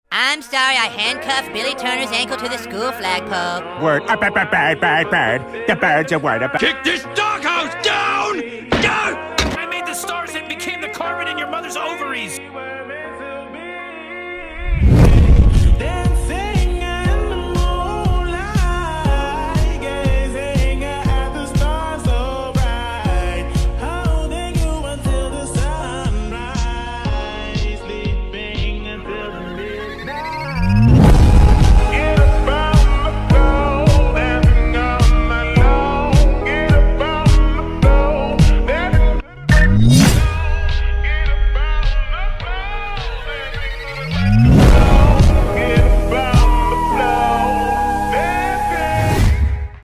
I'm sorry I handcuffed Billy Turner's ankle to the school flagpole. Word. Bird. The birds are word. Kick this doghouse down! Down! I made the stars and became the carbon in your mother's ovaries.